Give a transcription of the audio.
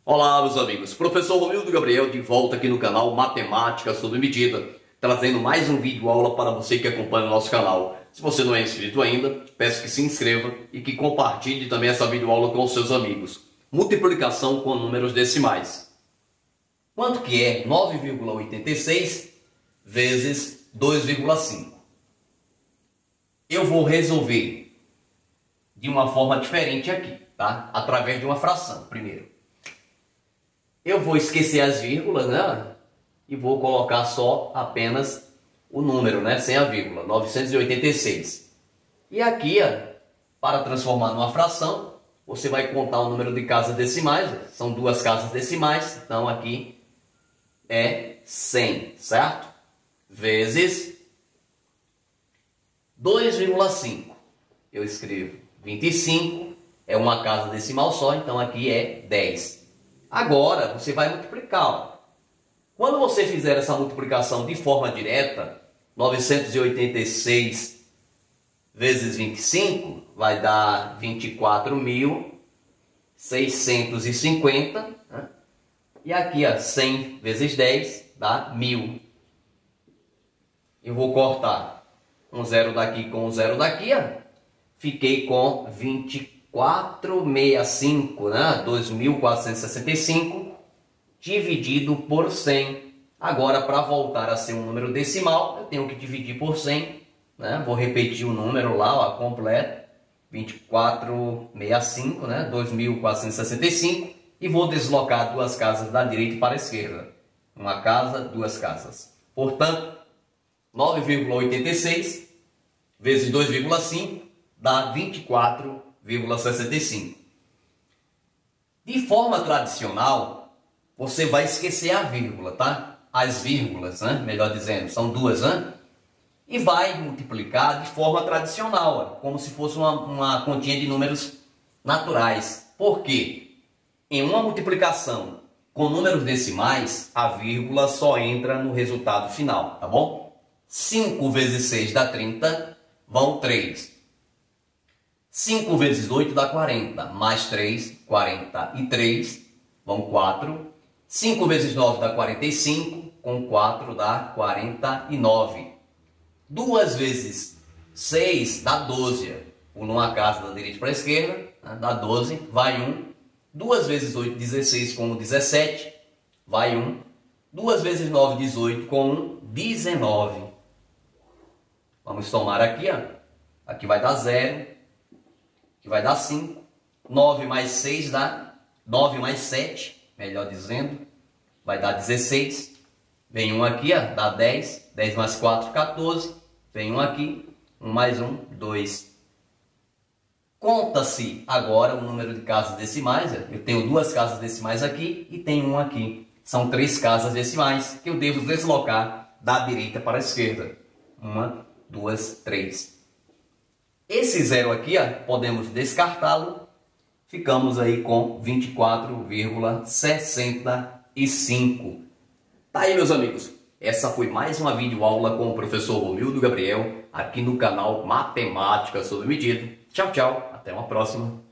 Olá, meus amigos. Professor Romildo Gabriel de volta aqui no canal Matemática sob Medida, trazendo mais um vídeo aula para você que acompanha o nosso canal. Se você não é inscrito ainda, peço que se inscreva e que compartilhe também essa videoaula com os seus amigos. Multiplicação com números decimais. Quanto que é 9,86 vezes 2,5? Eu vou resolver de uma forma diferente aqui, tá? Através de uma fração, primeiro. Eu vou esquecer as vírgulas, né? E vou colocar só apenas o número, né? Sem a vírgula, 986. E aqui, ó, para transformar numa fração, você vai contar o número de casas decimais. São duas casas decimais, então aqui é 100, certo? Vezes 2,5. Eu escrevo 25, é uma casa decimal só, então aqui é 10. Agora, você vai multiplicar. Ó. Quando você fizer essa multiplicação de forma direta, 986 vezes 25 vai dar 24.650. Né? E aqui, ó, 100 vezes 10 dá 1.000. Eu vou cortar um zero daqui com um zero daqui. Ó. Fiquei com 2465, né? 2.465 dividido por 100. Agora, para voltar a ser um número decimal, eu tenho que dividir por 100. Né? Vou repetir o número lá, ó, completo. 2465, né? 2.465. E vou deslocar duas casas da direita para a esquerda. Uma casa, duas casas. Portanto, 9,86 vezes 2,5 dá 24,65. De forma tradicional, você vai esquecer a vírgula, tá? As vírgulas, né? Melhor dizendo, são duas, né? E vai multiplicar de forma tradicional, ó, como se fosse uma continha de números naturais. Por quê? Em uma multiplicação com números decimais, a vírgula só entra no resultado final, tá bom? 5 vezes 6 dá 30, vão 3. 5 vezes 8 dá 40, mais 3, 43, vão 4. 5 vezes 9 dá 45, com 4 dá 49. 2 vezes 6 dá 12, por numa casa da direita para a esquerda, né, dá 12, vai 1. 2 vezes 8, 16, com 17, vai 1. 2 vezes 9, 18, com 1, 19. Vamos somar aqui, ó. Aqui vai dar 0. Aqui vai dar 5. 9 mais 6 dá 9 mais 7, melhor dizendo, vai dar 16. Vem 1 aqui, ó, dá 10. 10 mais 4, 14. Vem 1 aqui. 1 mais 1, 2. Conta-se agora o número de casas decimais. Eu tenho duas casas decimais aqui e tenho 1 aqui. São 3 casas decimais que eu devo deslocar da direita para a esquerda. 1, 2, 3. Esse zero aqui, ó, podemos descartá-lo. Ficamos aí com 24,65. Tá aí, meus amigos. Essa foi mais uma videoaula com o professor Romildo Gabriel, aqui no canal Matemática sob Medida. Tchau, tchau. Até uma próxima.